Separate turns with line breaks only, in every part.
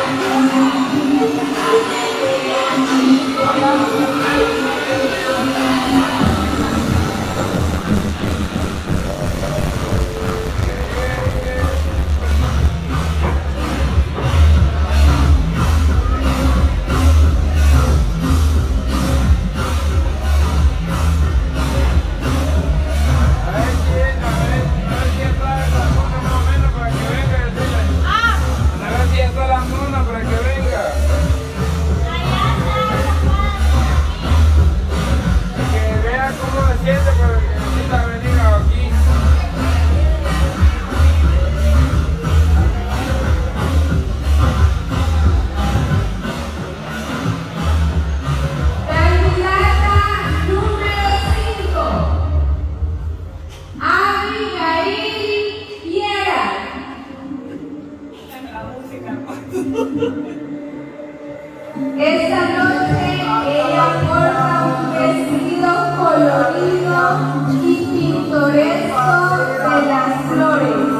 Esta noche ella porta un vestido colorido y pintoresco de las flores.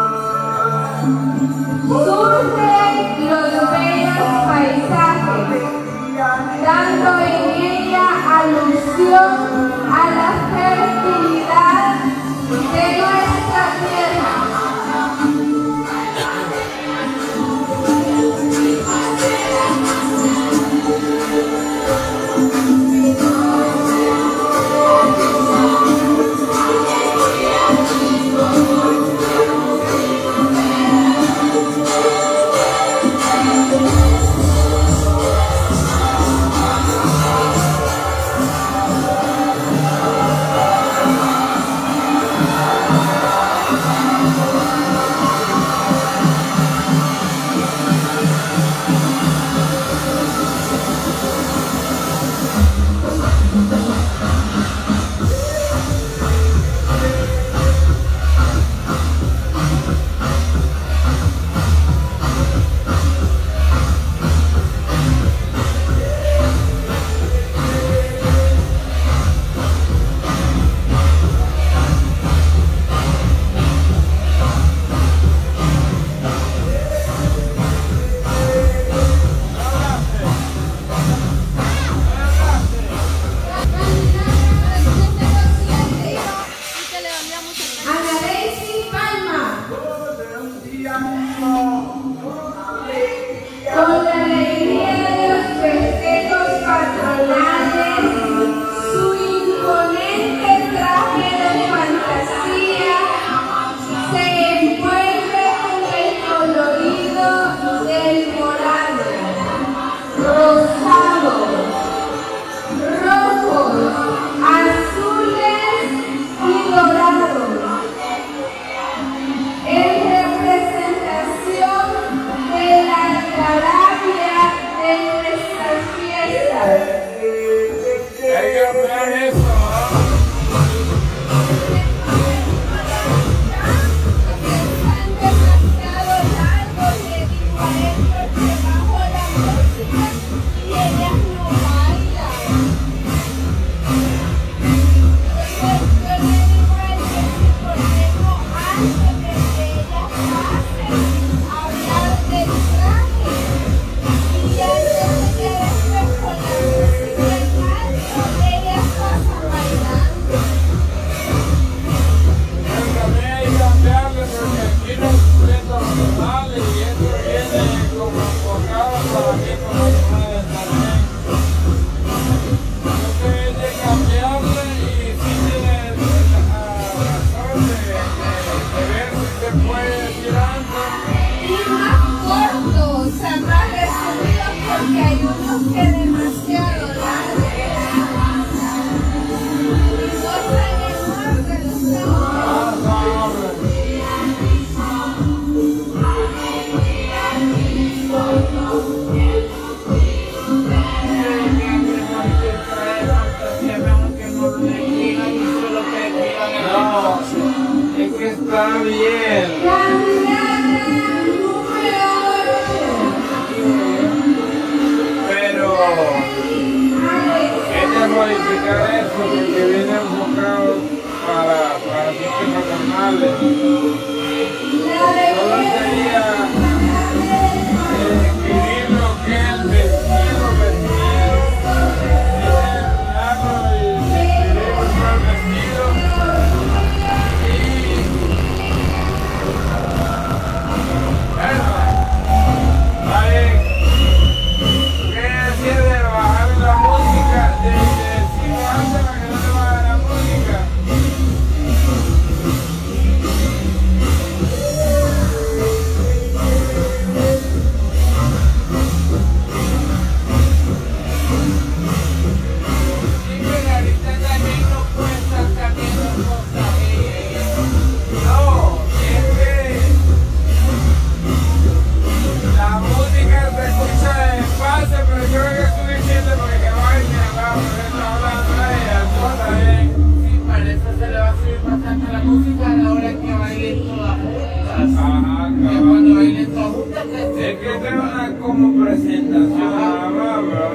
Surgen los bellos paisajes, dando en ella alusión a la fertilidad de nuestra tierra. Con la alegría de los festejos patronales, su imponente traje de fantasía se envuelve con el colorido del morado, rosado, rojos, azules y dorados. En representación de la algarabía de nuestras fiestas.
Hay que ampliar eso,
Demasiado largos, le digo a él, porque bajo la música y ellas no bailan. Yo le digo a él que si por qué no antes de que ellas pasen a hablar del traje y antes de que después con la música en alto ellas pasan bailando.
pero también hay que cambiarle porque aquí no cumpliendo los normales y esto viene como enfocado para mí como normales también. Entonces hay que cambiarle y sí tiene razón de ver si se puede decir antes.
Y más cortos, o sea, más resumidos porque hay unos que demasiado largos. Y no están en orden, los tengo
No, es que está bien.
Candidata número 8.
Pero que tengo una como presentación nada más, bro.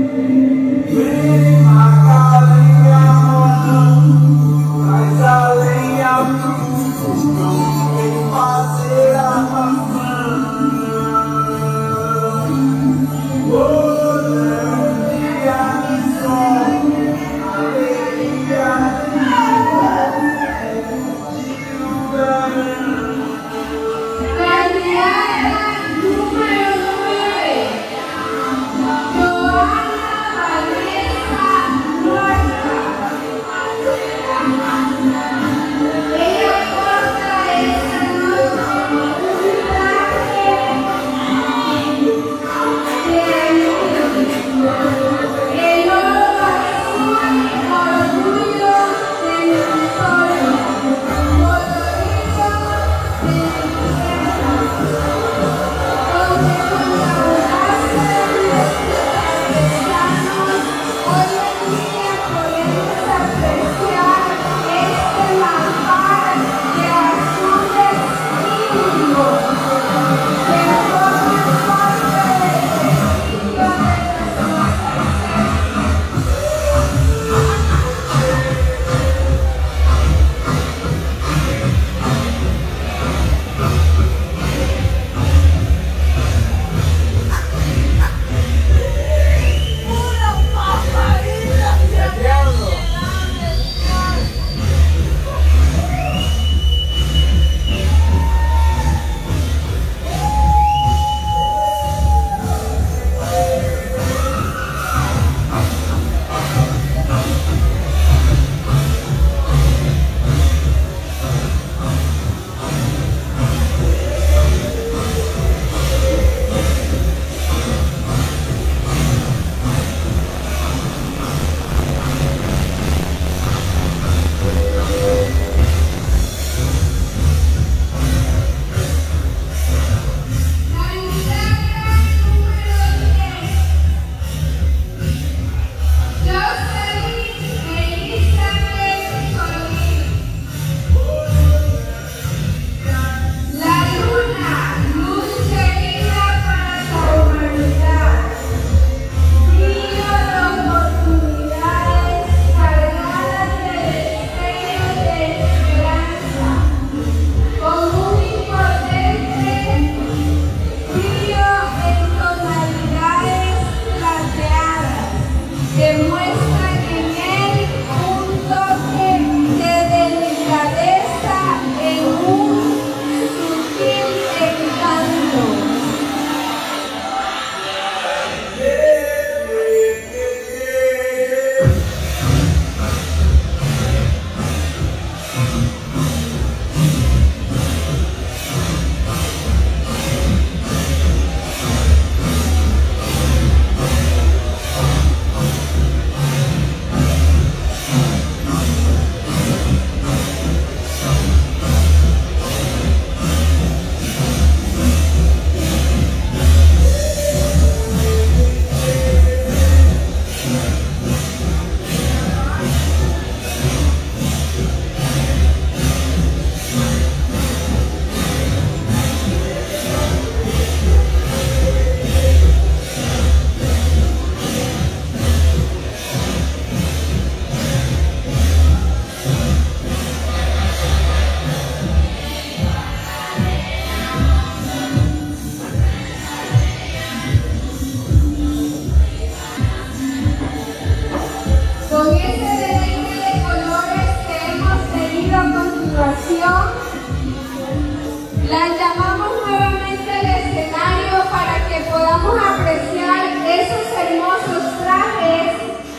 Las llamamos nuevamente al escenario para que podamos apreciar esos hermosos trajes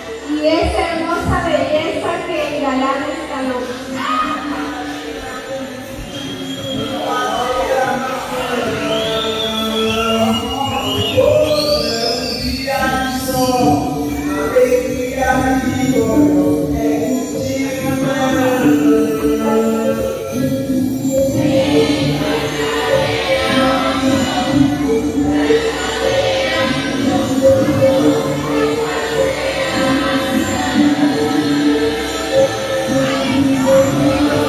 y esa hermosa belleza que engalana esta noche.
Thank you.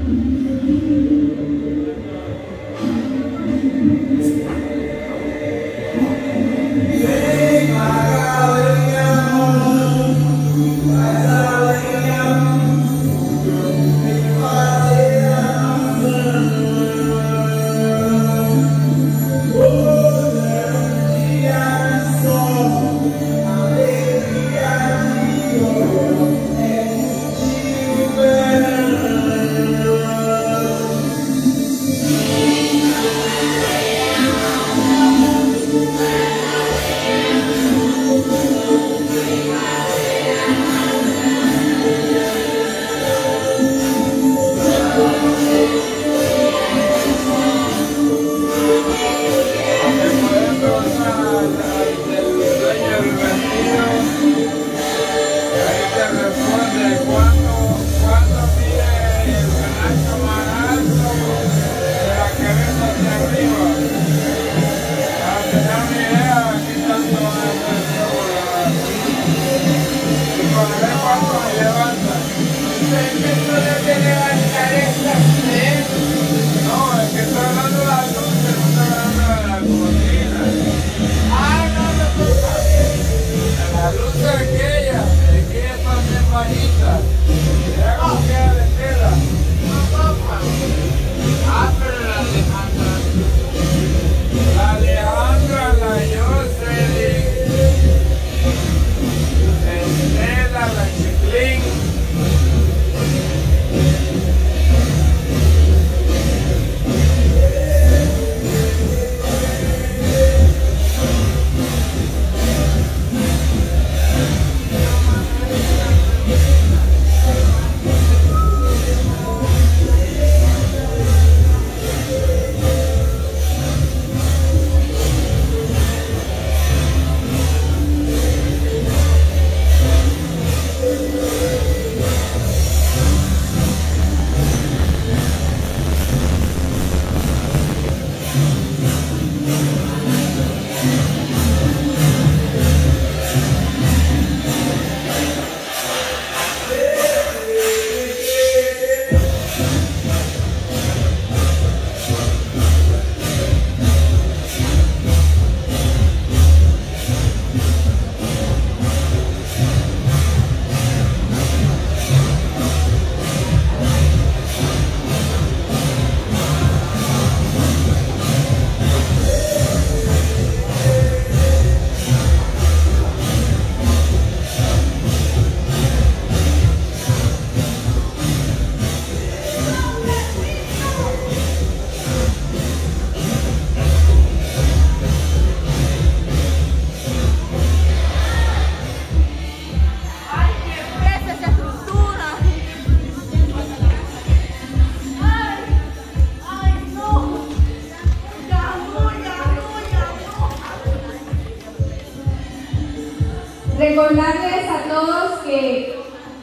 Recordarles a todos que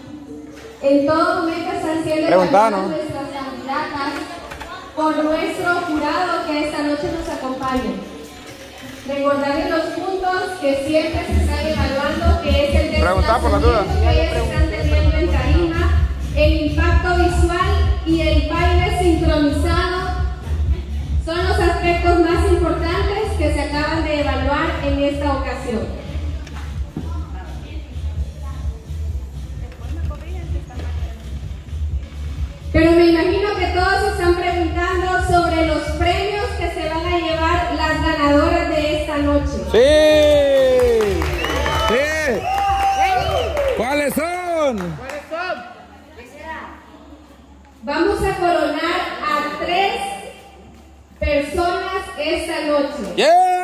en todo momento están siendo evaluadas nuestras candidatas por nuestro jurado que esta noche nos acompaña. Recordarles los puntos que siempre se están evaluando, que es el desplazamiento que ellas están teniendo en tarima, el impacto visual y el baile sincronizado. Son los aspectos más importantes que se acaban de evaluar en esta ocasión. Pero me imagino que todos se están preguntando sobre los premios que se van a llevar las ganadoras de esta noche.
¡Sí! ¡Sí! ¿Cuáles son?
Vamos a coronar a 3 personas esta noche.
¡Yeah!